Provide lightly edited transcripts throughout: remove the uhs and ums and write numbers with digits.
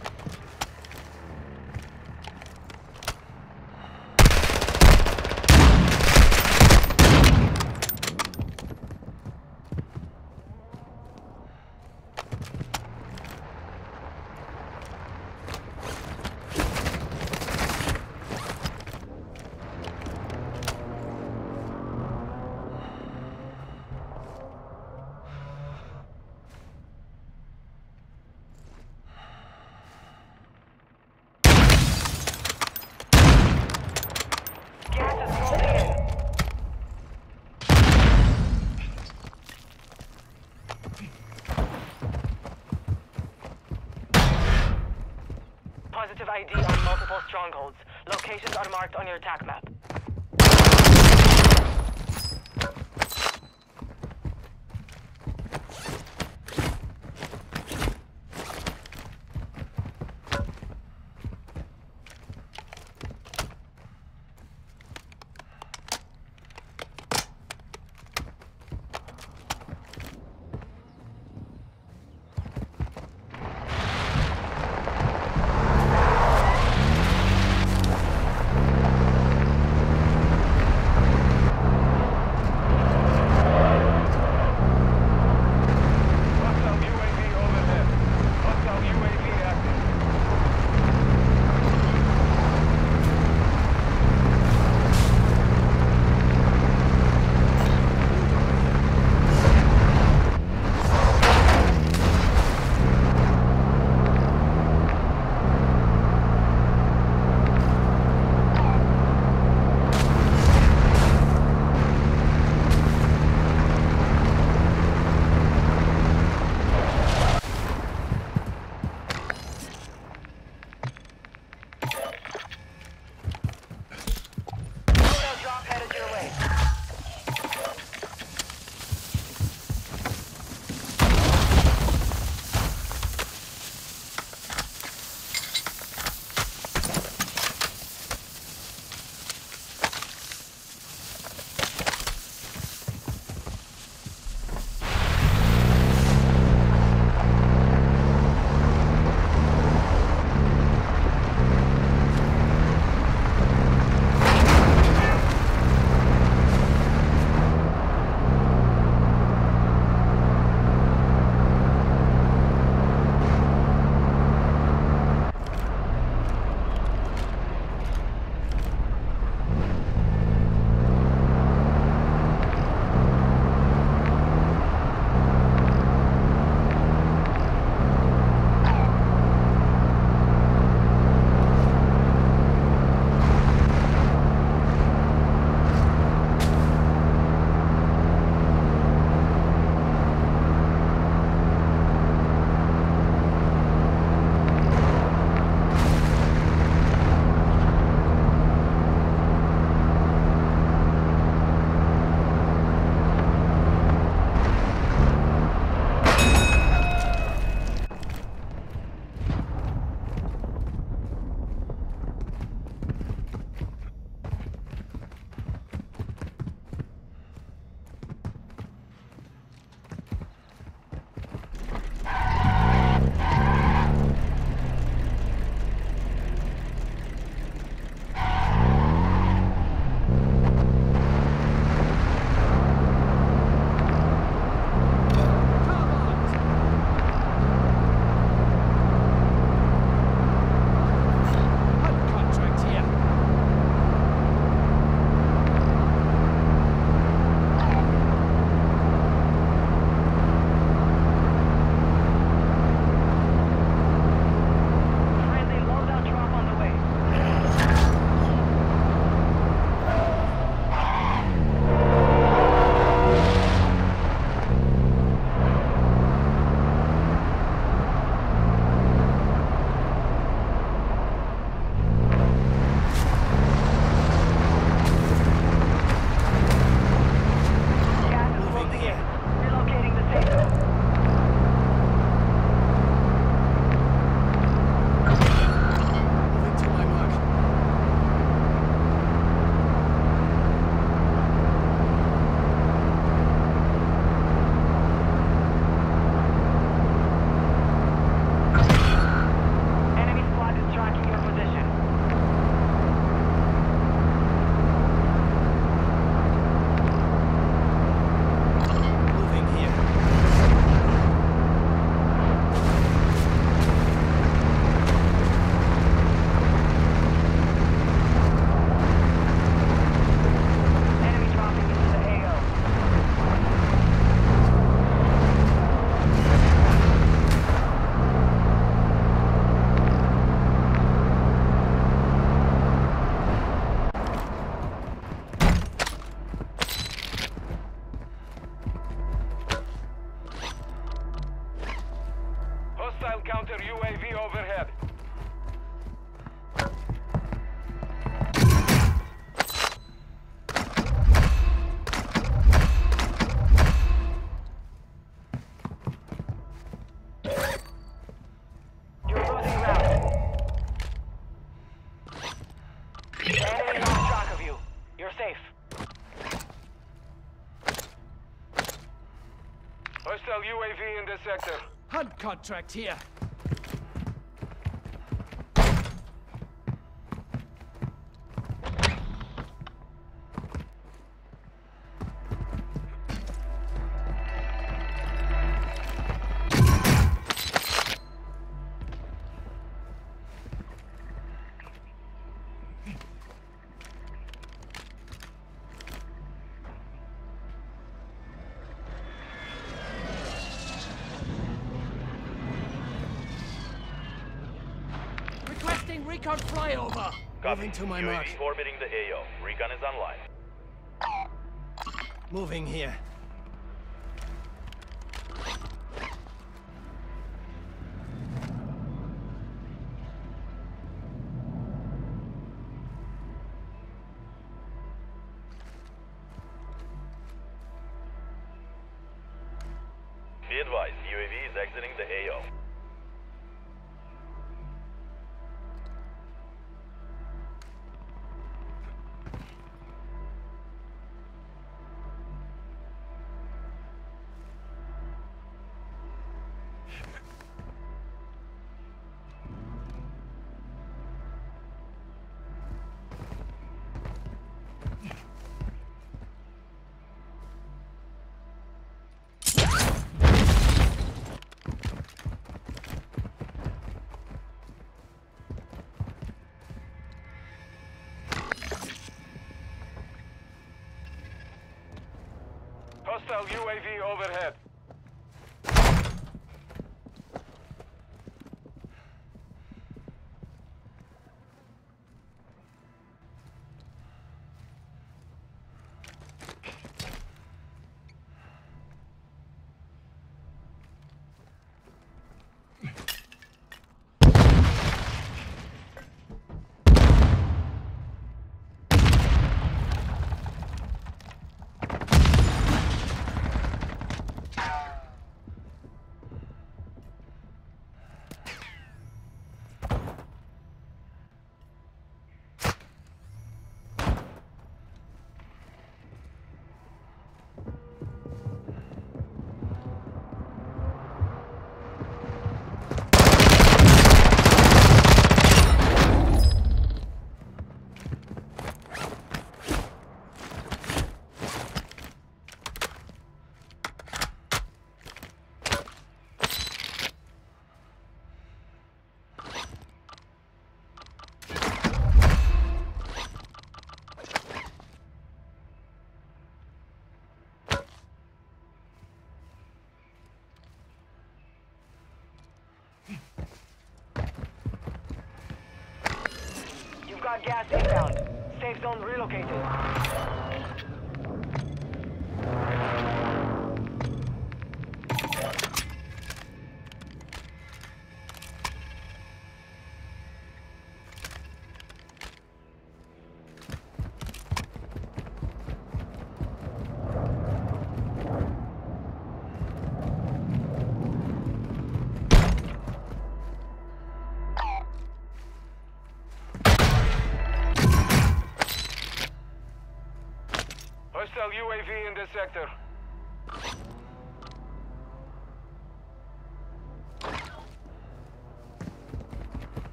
Positive ID on multiple strongholds. Locations are marked on your attack map. Hostile counter UAV overhead. You're losing ground. The enemy lost track of you. You're safe. Hostile UAV in this sector. Hunt contract here. Requesting recon flyover. Moving to my mark. UAV orbiting the AO. Recon is online. Moving here. Be advised, UAV is exiting the AO. Hostile UAV overhead. You've got gas inbound. Safe zone relocated. Hostile UAV in this sector.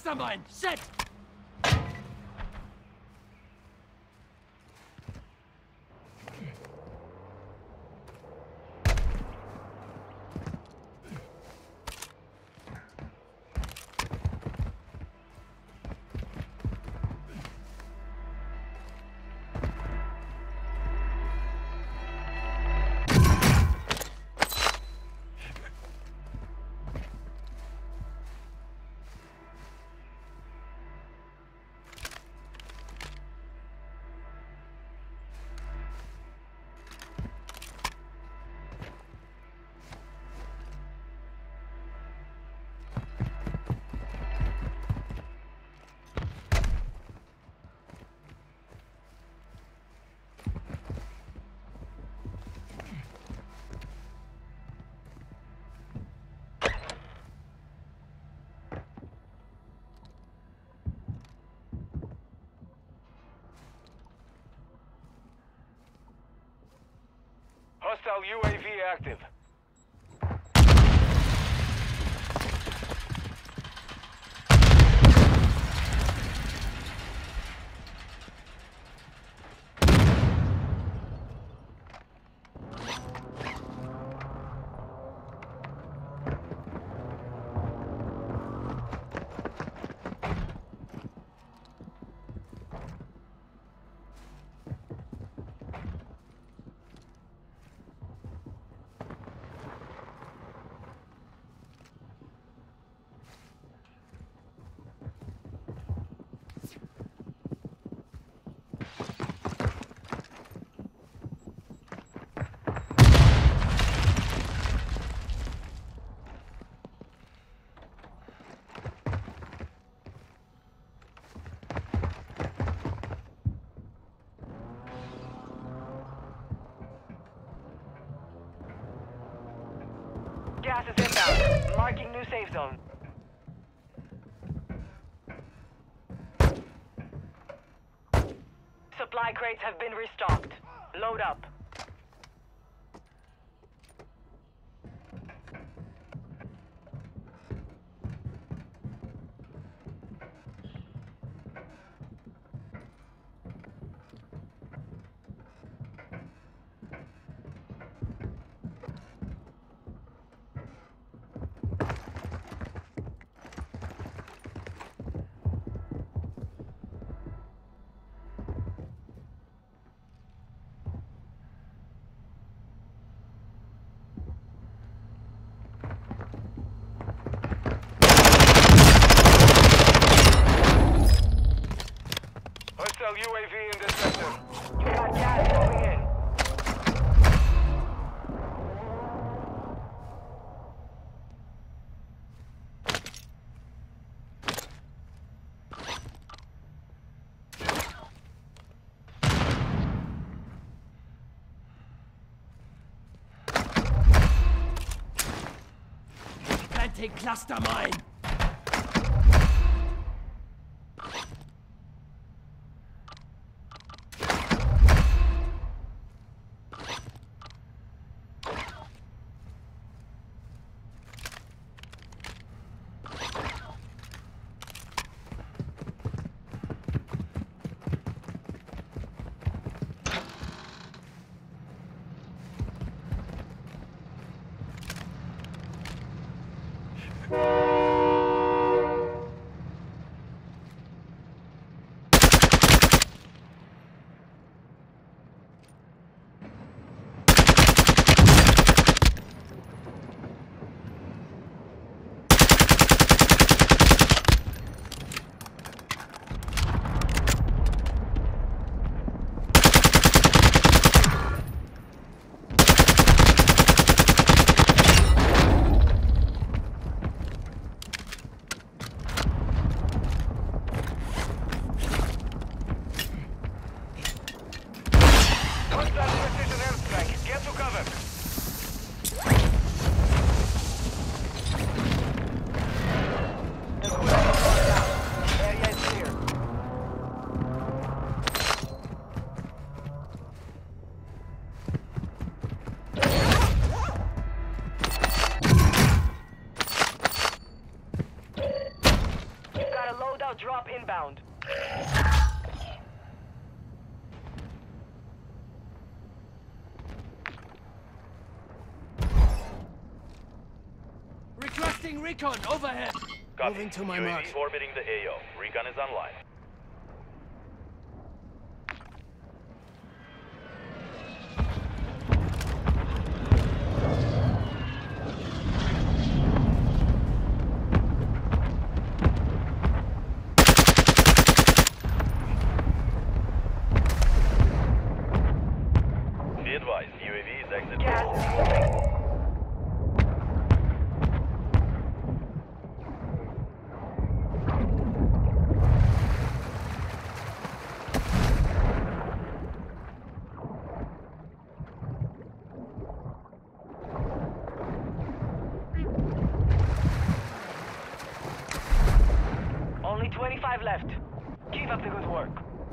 Cluster mine! Set! Hostile UAV active. Gas is inbound. Marking new safe zone. Supply crates have been restocked. Load up. Hostile UAV in this sector. You got gas moving in. Planting cluster mine! Hostile drop inbound. Requesting recon overhead. Copy. Moving to my UAV mark. orbiting the AO. Recon is online. Be advised, UAV is exiting. Gas is moving. Only 25 left. Keep up the good work.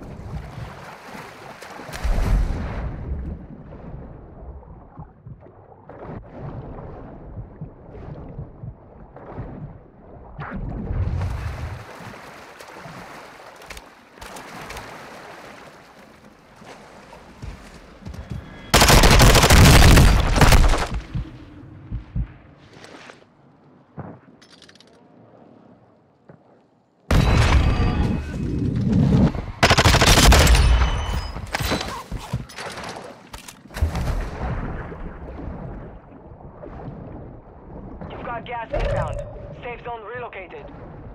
You've got gas inbound. Safe zone relocated.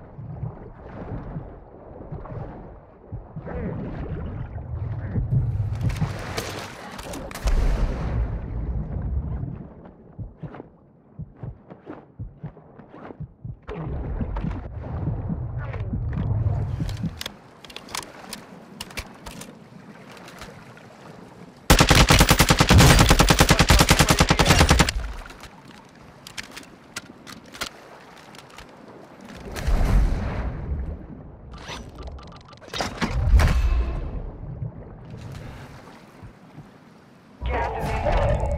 Gas is inbound.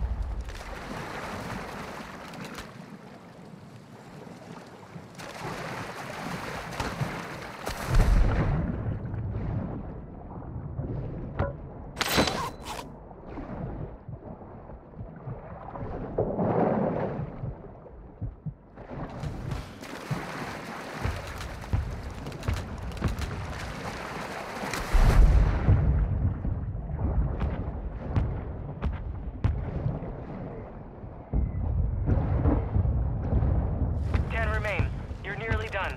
Remain. You're nearly done.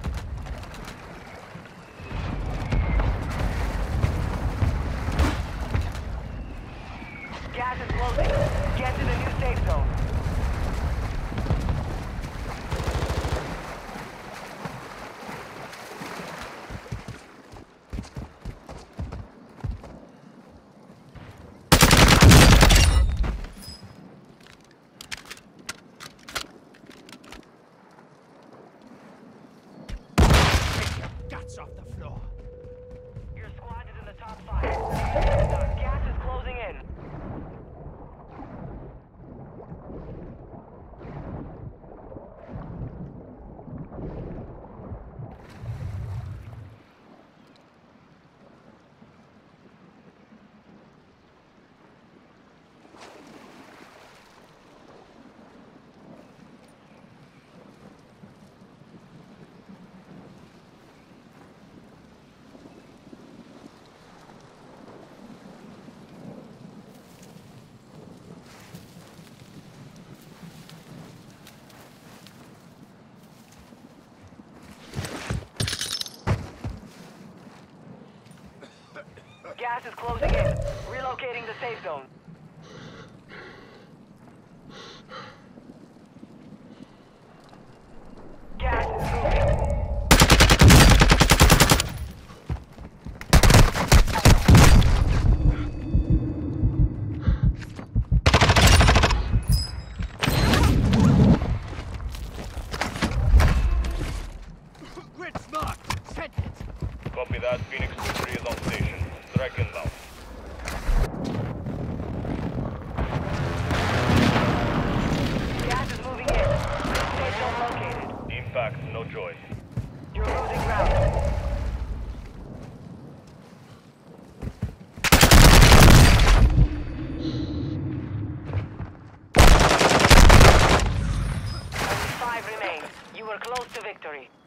Gas is closing. Get to the new safe zone. Guts off the floor. Your squad is in the top 5. Done. Gas is closing in. Gas is closing in. Relocating the safe zone. Gas is moving. Grid smart. Send it. Copy that. Phoenix 2-3 is on station. Strike inbound. Gas is moving in. Safe zone located. Impact, no choice. You're losing ground. Only 5 remain. You were close to victory.